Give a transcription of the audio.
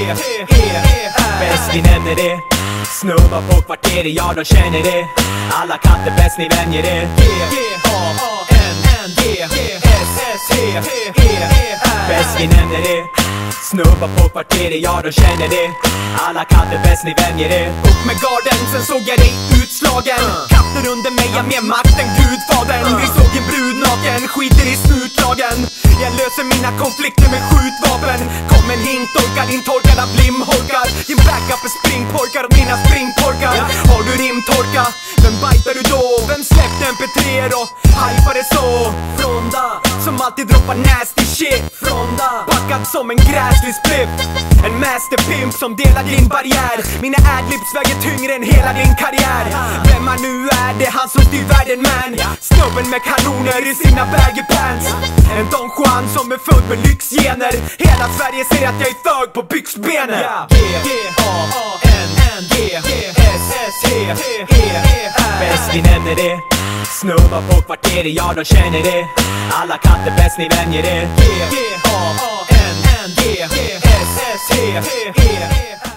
Bäst vi nämner det. Snubbar på kvarteret, ja de känner det. Alla katter bäst ni vänjer det. Bäst vi nämner det. Snubbar på kvarteret, ja de känner det. Alla katter bäst ni vänjer det. Upp med garden, sen såg jag dig utslagen. Katter under mig, jag mer makt än gudfadern. Vi såg en brud naken, skiter i snutlagen. Jag löser mina konflikter med skjutvapen. Kom en hink, torkar din torkad av blimholkar. Din backup är springporkar och mina springporkar. Har du rimtorka? Vem bajtar du då? Vem släppte MP3 då? Hypar det så? Fronda, som alltid droppar nasty shit. Fronda, packad som en gräslig spliff. En masterpimp som delar din barriär. Mina adlibs väger tyngre än hela din karriär. Vem man nu är, det är han som styr världen man. Snubben med kanoner i sina baggy pants. En Don Juan som är född med lyxgener. Hela Sverige säger att jag är thug på byxbenen. Bäst vi nämner det. Snubbar på kvarteret, ja de känner det. Alla katter bäst ni vänjer det.